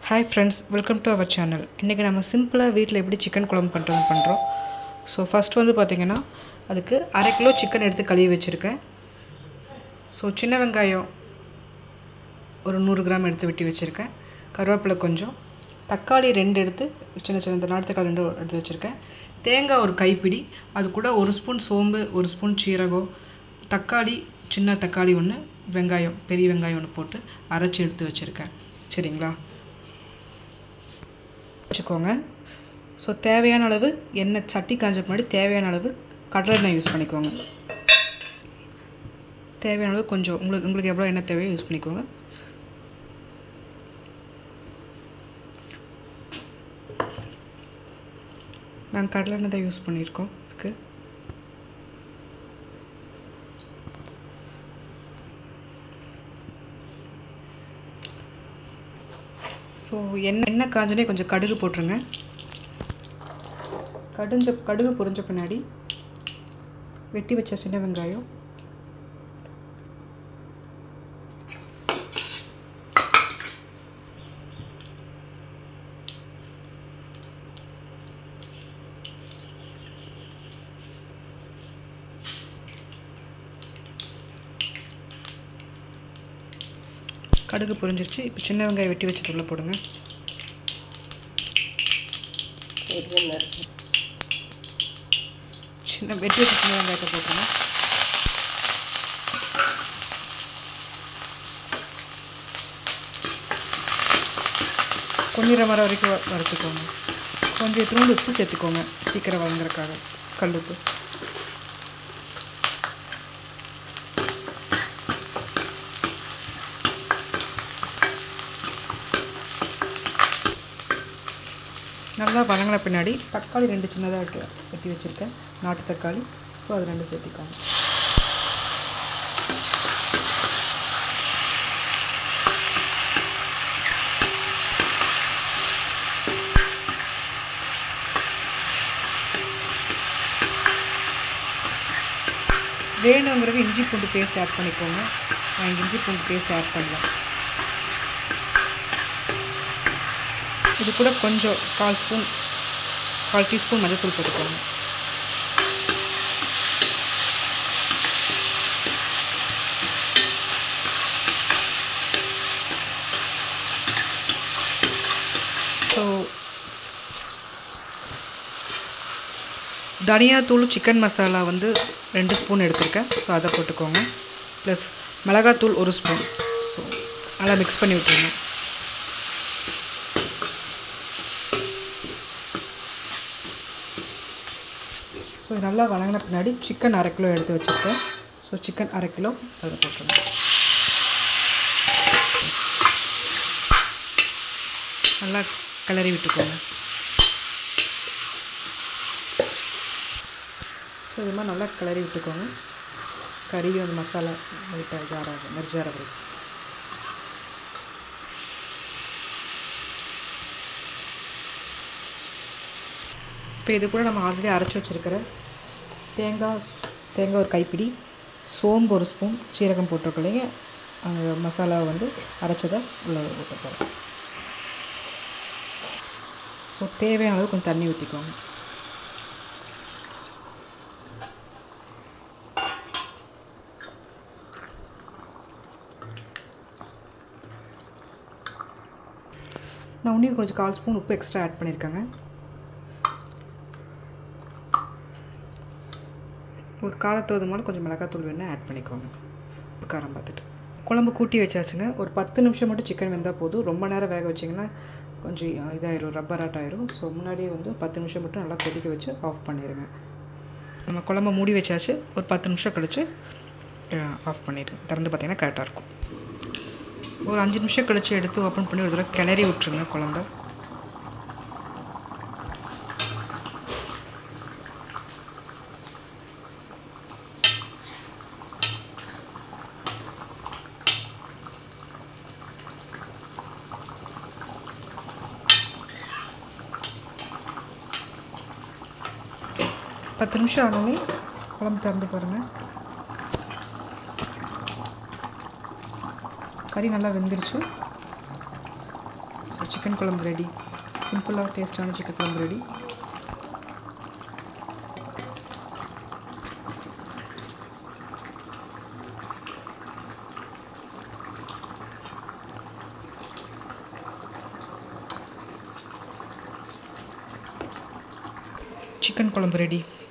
Hi friends, welcome to our channel. இன்னைக்கு நம்ம சிம்பிளா வீட்ல எப்படி சிக்கன் குழம்பு பண்றோம். சோ ஃபர்ஸ்ட் வந்து பாத்தீங்கன்னா அதுக்கு 1/2 கிலோ சிக்கன் எடுத்து கழுவி வச்சிருக்கேன். சோ சின்ன வெங்காயம் ஒரு 100 கிராம் எடுத்து வெட்டி வச்சிருக்கேன். கருவேப்பிலை கொஞ்சம், தக்காளி 2 எடுத்து சின்ன நாட்டு தக்காளி 2 எடுத்து வச்சிருக்கேன். தேங்காய் ஒரு கைப்பிடி, அது கூட 1 ஸ்பூன் சோம்பு, 1 ஸ்பூன் சீரகம், தக்காளி சின்ன தக்காளி 1, வெங்காயம் பெரிய வெங்காயம் 1 போட்டு அரைச்சு எடுத்து வச்சிருக்கேன். சரிங்களா? வச்சுக்கோங்க. ஸோ தேவையான அளவு எண்ணெய் சட்டி காஞ்ச முன்னாடி தேவையான அளவு கடலை எண்ணெய் யூஸ் பண்ணிக்கோங்க. தேவையான அளவு கொஞ்சம் உங்களுக்கு எவ்வளோ எண்ணெய் தேவையோ யூஸ் பண்ணிக்கோங்க. நாங்கள் கடலை எண்ணெய் தான் யூஸ் பண்ணியிருக்கோம் இதுக்கு. ஸோ எண்ணெய் காஞ்சனே கொஞ்சம் கடுகு போட்டுருங்க. கடுகு பொரிஞ்ச பின்னாடி வெட்டி வச்ச சின்ன வெங்காயம், கடுகு பொரிஞ்சிருச்சு. இப்போ சின்ன வெங்காயம் வெட்டி வச்சது உள்ள போடுங்க. வெட்டி வச்ச சின்ன வெங்காயத்தை போட்டுருங்க. கொஞ்சம் வர வரைக்கும் வறுத்துக்கோங்க. கொஞ்சம் தூண்டு உப்பு சேர்த்துக்கோங்க, சீக்கிரம் வதங்குறதுக்காக. கல்லுப்பு. நல்லா வதங்கின பின்னாடி தக்காளி 2 சின்னதாக வெட்டி வச்சுருக்கேன், நாட்டு தக்காளி. ஸோ அது 2 சேர்த்திக்கோங்க. வேணுங்கிறது இஞ்சி பூண்டு பேஸ்ட் ஆட் பண்ணிக்கோங்க. நான் இஞ்சி பூண்டு பேஸ்ட் ஆட் பண்ணலாம். இது கூட கொஞ்சம் 1/4 டீஸ்பூன் மஞ்சள் போட்டுக்கோங்க. ஸோ தனியாத்தூள் சிக்கன் மசாலா வந்து 2 ஸ்பூன் எடுத்துருக்கேன். ஸோ அதை போட்டுக்கோங்க. ப்ளஸ் மிளகாத்தூள் 1 ஸ்பூன். ஸோ நல்லா மிக்ஸ் பண்ணி விட்டுருங்க. ஸோ நல்லா வதங்கின பின்னாடி சிக்கன் 1/2 கிலோ எடுத்து வச்சுருக்கேன். ஸோ சிக்கன் 1/2 கிலோ அதில் போட்டுருங்க. நல்லா கிளறி விட்டுக்கோங்க. ஸோ இது மாதிரி நல்லா கிளறி விட்டுக்கோங்க. கறியும் அந்த மசாலா லைட்டாக மெர்ஜார வரைக்கும். இப்போ இது கூட நம்ம ஆல்ரெடி அரைச்சி வச்சுருக்கிற தேங்காய் ஒரு கைப்பிடி, சோம்பு 1 ஸ்பூன், சீரகம் போட்டிருக்கலைங்க. அந்த மசாலாவை வந்து அரைச்சதை உள்ள போட்டுருக்கோம். ஸோ தேவையான அளவு கொஞ்சம் தண்ணி ஊற்றிக்கோங்க. நான் இன்னும் கொஞ்சம் 1/4 ஸ்பூன் உப்பு எக்ஸ்ட்ரா ஆட் பண்ணியிருக்கேங்க. ஒரு காரத்துக்கு மாதிரி கொஞ்சம் மிளகாத்தூள் வேணால் ஆட் பண்ணிக்கோங்க, உப்பு காரம் பார்த்துட்டு. குழம்பு கூட்டி வச்சாச்சுங்க. ஒரு 10 நிமிஷம் மட்டும் சிக்கன் வெந்தால் போதும். ரொம்ப நேரம் வேக வச்சிங்கன்னா கொஞ்சம் இதாயிரும், ரப்பராட் ஆயிரும். ஸோ முன்னாடியே வந்து 10 நிமிஷம் மட்டும் நல்லா கொதிக்க வச்சு ஆஃப் பண்ணிடுங்க. நம்ம குழம்பு மூடி வச்சாச்சு. ஒரு 10 நிமிஷம் கழித்து ஆஃப் பண்ணிடுங்க. திறந்து பார்த்திங்கன்னா கரெக்டாக இருக்கும். ஒரு 5 நிமிஷம் கழித்து எடுத்து ஓப்பன் பண்ணி ஒரு தடவை கிளறி விட்ருங்க குழம்பை. பத்து நிமிஷம் ஆனோடனே குழம்பு திறந்து பாருங்கள். கறி நல்லா வெந்துருச்சு. சிக்கன் குழம்பு ரெடி. சிம்பிளாக டேஸ்ட்டான சிக்கன் குழம்பு ரெடி. சிக்கன் குழம்பு ரெடி.